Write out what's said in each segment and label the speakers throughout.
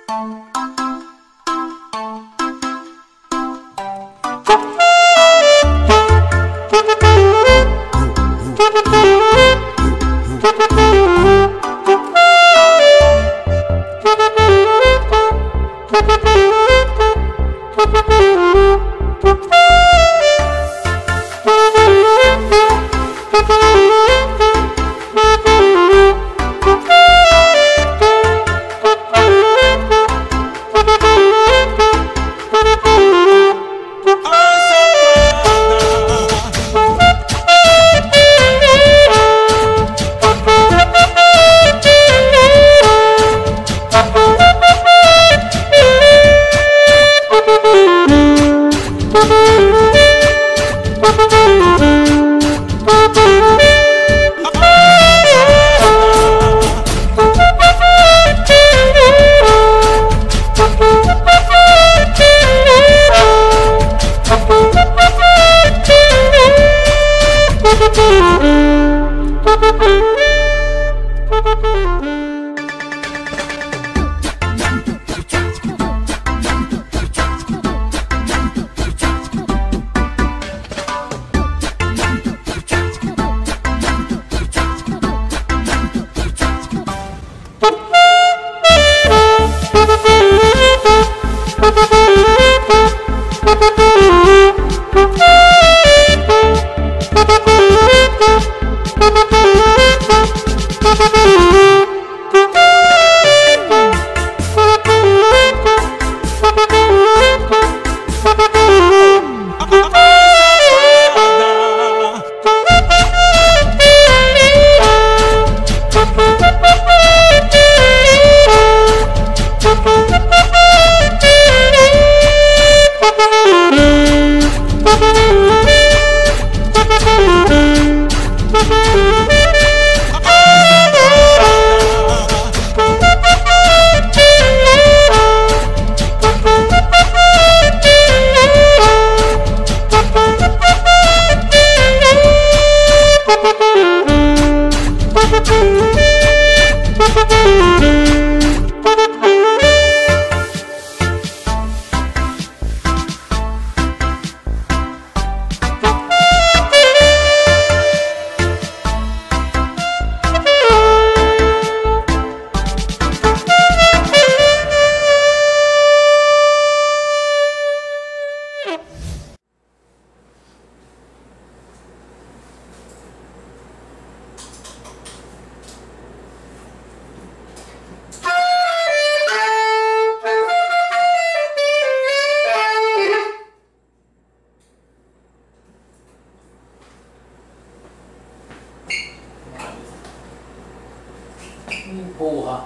Speaker 1: Porra!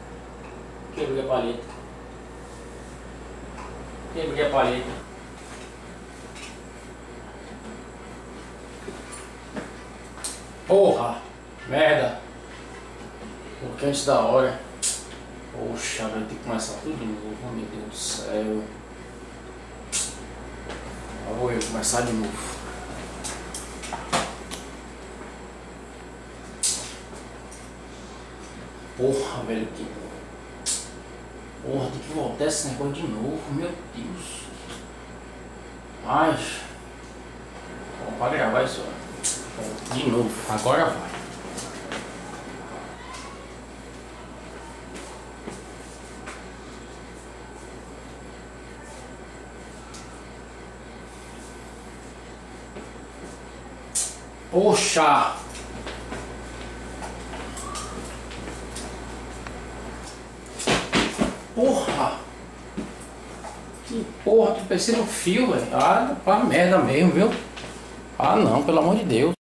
Speaker 1: Quebrei a palheta. Quebrei a palheta. Porra! Merda! Porque antes da hora. Poxa, vai ter que começar tudo de novo. Oh, meu Deus do céu. Eu vou começar de novo. Porra, velho, que... Porra, tem que voltar esse negócio de novo, meu Deus. Mas... Vamos pra gravar isso, ó. De novo, agora vai. Poxa! Porra! Que porra, tu pensei no fio, velho. Ah, pra merda mesmo, viu? Ah não, pelo amor de Deus.